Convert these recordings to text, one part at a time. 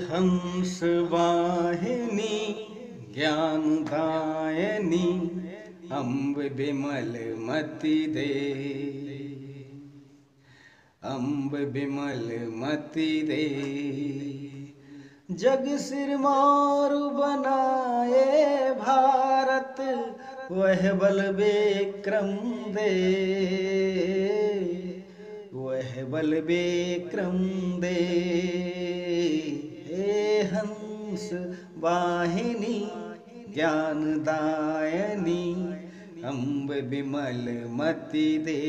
हंस वाहिनी ज्ञानदायिनी अम्ब बिमल मति दे। अम्ब बिमल मति दे। जग सिरमौर बनाए भारत वह बल विक्रम दे। वह बल विक्रम दे। हे हंस वाहिनी ज्ञानदायिनी अम्ब बिमल मति दे।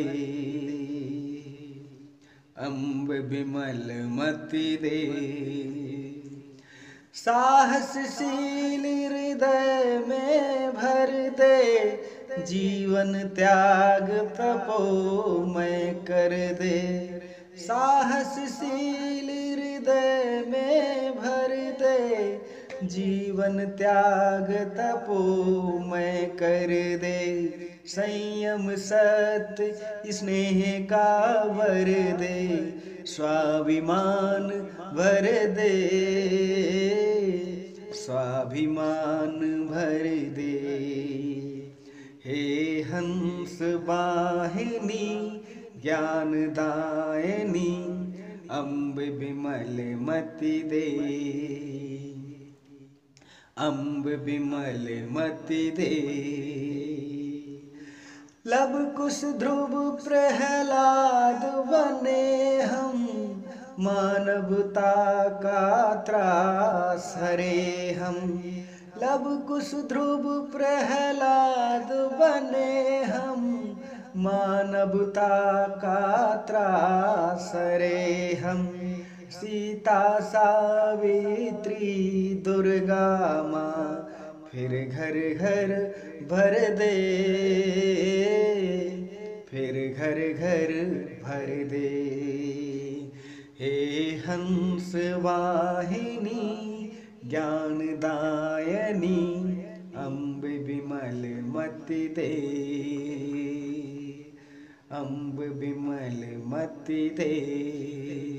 अम्ब बिमल मति दे। साहसशील हृदय में भर दे। जीवन त्याग तपोमय कर दे। साहसशील हृदय में भर दे। जीवन त्याग तपोमय कर दे। संयम सत्य स्नेह का वर दे। स्वाभिमान भर दे। स्वाभिमान भर दे। हे हंस वाहिनी ज्ञानदायिनी अम्ब बिमल मति दे। अम्ब बिमल मति दे। लब कुश ध्रुव प्रहलाद बने हम। मानवता का त्रास हरे हम। लब कुश ध्रुव प्रहलाद बने हम। मानवता का त्रास हरे हम। सीता सावित्री दुर्गा माँ फिर घर घर भर दे। फिर घर घर भर दे। हे हंस वाहिनी ज्ञानदायिनी अम्ब बिमल मति दे। अम्ब बिमल मति दे।